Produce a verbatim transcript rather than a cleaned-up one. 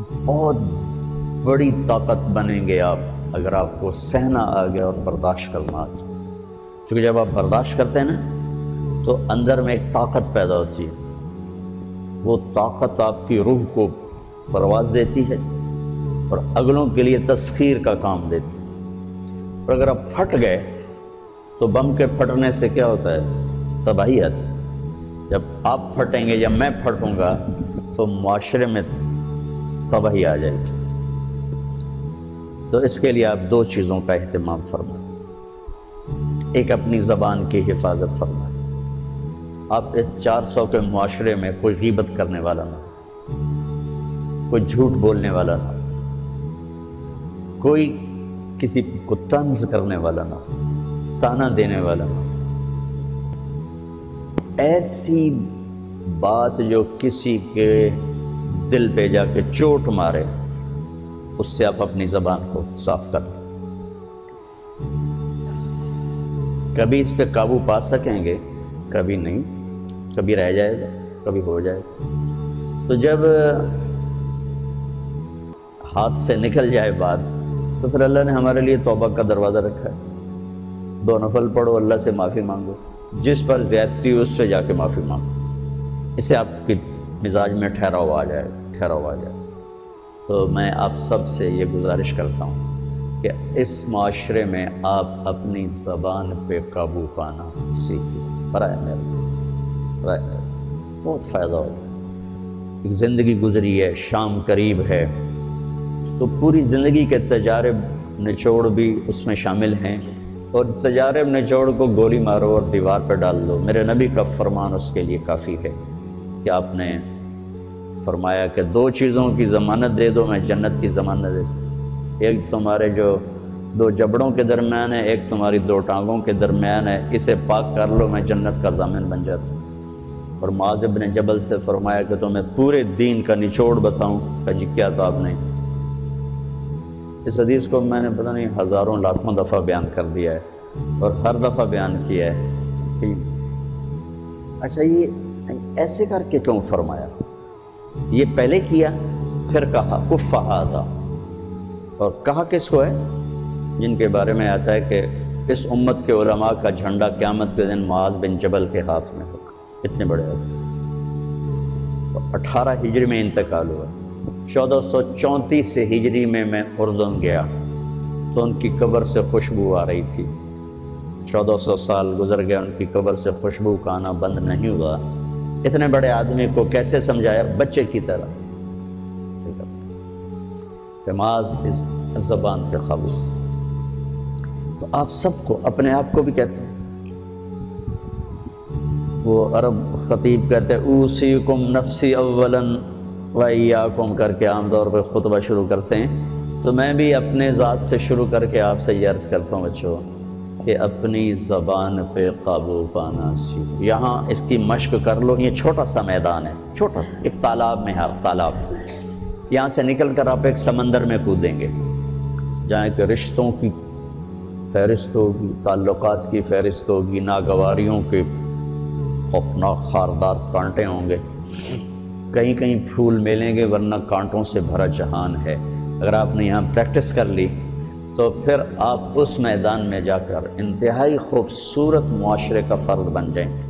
بہت بڑی طاقت بنیں گے آپ اگر آپ کو سہنا آ گیا اور برداشت کرنا آ گیا. کیونکہ جب آپ برداشت کرتے ہیں نا تو اندر میں ایک طاقت پیدا ہوتی ہے. وہ طاقت آپ کی روح کو پرواز دیتی ہے اور اگلوں کے لیے تسخیر کا کام دیتی ہے. اور اگر آپ پھٹ گئے تو بم کے پھٹنے سے کیا ہوتا ہے؟ تباہی آتی. جب آپ پھٹیں گے یا میں پھٹوں گا تو معاشرے میں تباہی آ جائے گی. تو اس کے لیے آپ دو چیزوں کا اہتمام فرمائیں. ایک اپنی زبان کی حفاظت فرمائیں. آپ اس چار سو کے معاشرے میں کوئی غیبت کرنے والا نہ، کوئی جھوٹ بولنے والا نہ، کوئی کسی کو طنز کرنے والا نہ، تانا دینے والا نہ. ایسی بات جو کسی کے دل پہ جا کے چوٹ مارے اس سے آپ اپنی زبان کو صاف کریں. کبھی اس پہ قابو پا سکیں گے، کبھی نہیں، کبھی رہ جائے گا، کبھی ہو جائے گا. تو جب ہاتھ سے نکل جائے بات تو پھر اللہ نے ہمارے لیے توبہ کا دروازہ رکھا ہے. دو نفل پڑھو، اللہ سے معافی مانگو، جس پر زیادتی ہو اس سے جا کے معافی مانگو. اس سے آپ کی مزاج میں ٹھہراؤ آ جائے ٹھہراؤ آ جائے. تو میں آپ سب سے یہ گزارش کرتا ہوں کہ اس معاشرے میں آپ اپنی زبان پہ قابو پانا سیکھیں. برائے مہربانی، برائے مہربانی، بہت فائدہ ہوگا. ایک زندگی گزری ہے، شام قریب ہے، تو پوری زندگی کے تجارب نچوڑ بھی اس میں شامل ہیں. اور تجارب نچوڑ کو گولی مارو اور دیوار پہ ڈال دو. میرے نبی کا فرمان اس کے لیے کافی ہے کہ آپ نے فرمایا کہ دو چیزوں کی ضمانت دے دو، میں جنت کی ضمانت دیتا ہوں. ایک تمہارے جو دو جبڑوں کے درمیان ہے، ایک تمہاری دو ٹانگوں کے درمیان ہے، اسے پاک کر لو، میں جنت کا ضامن بن جاتا ہوں. اور معاذ بن جبل سے فرمایا کہ تمہیں پورے دین کا نچوڑ بتاؤں. کہ جی کیا تو آپ نے اس حدیث کو میں نے پتہ نہیں ہزاروں لاکھوں دفعہ بیان کر دیا ہے اور ہر دفعہ بیان کیا ہے کہ اچھا یہ ایسے کر کے کیوں فرمایا؟ یہ پہلے کیا پھر کہا کف ھذا. اور کہا کس کو ہے؟ جن کے بارے میں آتا ہے کہ اس امت کے علماء کا جھنڈا قیامت کے دن معاذ بن جبل کے ہاتھ میں ہوگا. اتنے بڑے اٹھارہ ہجری میں انتقال ہوا. چودہ سو چونتیس ہجری میں میں اردن گیا تو ان کی قبر سے خوشبو آ رہی تھی. چودہ سو سال گزر گیا، ان کی قبر سے خوشبو کا آنا بند نہیں ہوا. اتنے بڑے آدمی کو کیسے سمجھایا؟ بچے کی طرح. معاذ اس زبان کے قابو. تو آپ سب کو، اپنے آپ کو بھی کہتے ہیں، وہ عرب خطیب کہتے ہیں اوصیکم نفسی اولا وایاکم کر کے عام طور پہ خطبہ شروع کرتے ہیں. تو میں بھی اپنے ذات سے شروع کر کے آپ سے یہ عرض کرتا ہوں بچوں کہ اپنی زبان پہ قابو پانا سیکھو. یہاں اس کی مشق کر لو. یہ چھوٹا سا میدان ہے، چھوٹا ایک تالاب میں ہے. تالاب یہاں سے نکل کر آپ ایک سمندر میں کودیں گے جہاں کہ رشتوں کی فہرست ہوگی، تعلقات کی فہرست ہوگی، ناگواریوں کے خوفناک خاردار کانٹے ہوں گے. کہیں کہیں پھول ملیں گے ورنہ کانٹوں سے بھرا جہان ہے. اگر آپ نے یہاں پریکٹس کر لی تو پھر آپ اس میدان میں جا کر انتہائی خوبصورت معاشرے کا فرد بن جائیں.